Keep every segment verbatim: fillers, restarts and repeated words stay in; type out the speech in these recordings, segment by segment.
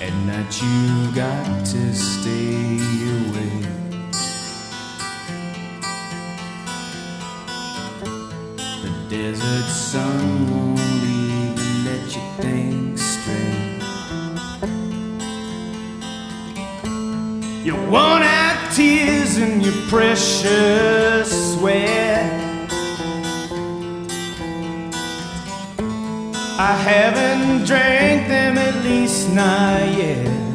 At night you got to stay away. The desert sun won't even let you think straight. You won't have tears in your precious sweat. I haven't drank them, at least not yet.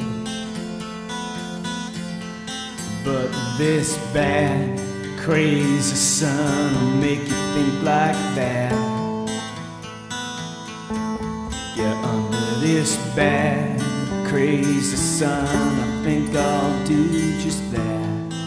But this bad, crazy sun will make you think like that. Yeah, under this bad, crazy sun, I think I'll do just that.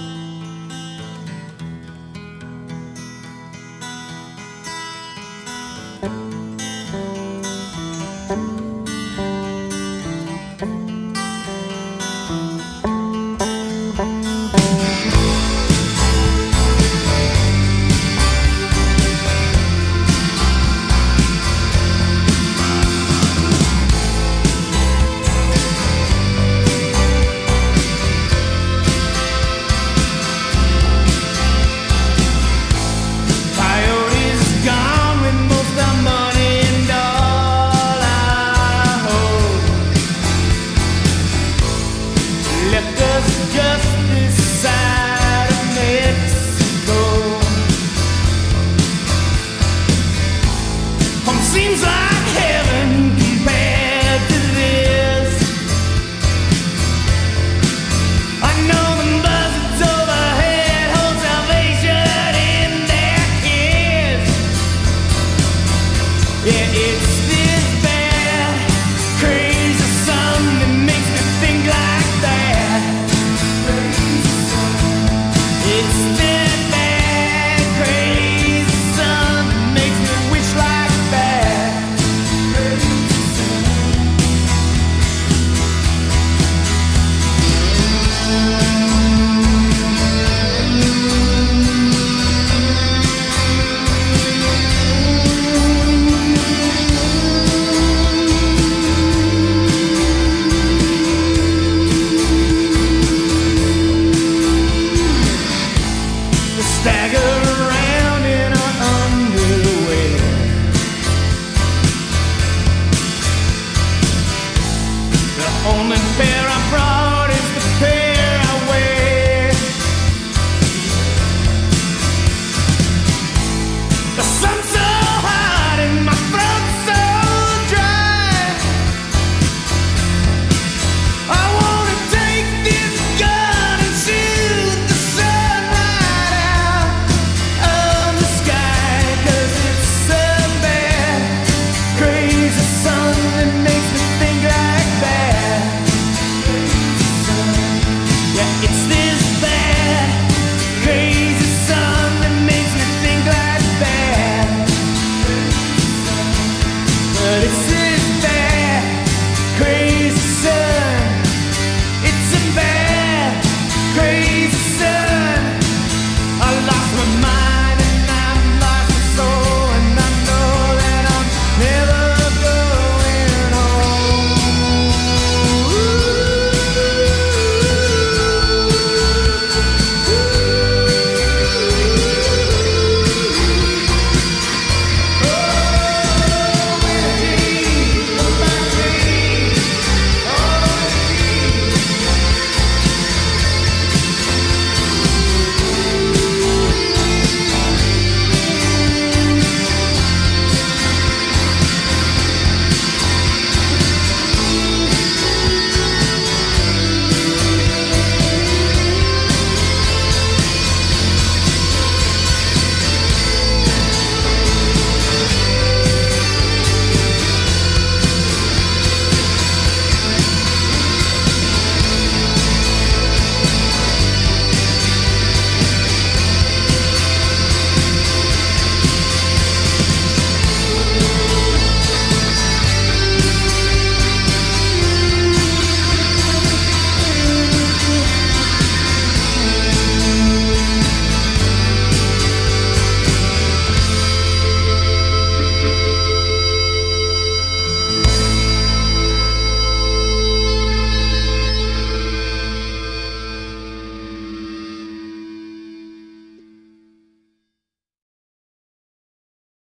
Seems like heaven compared to this. I know the buzzards overhead hold salvation in their kiss. Yeah, it's this bad, crazy sun that makes me think like that. It's this bad, crazy sun that makes me wish like that. Stagger around in our underwear. The only pair I brought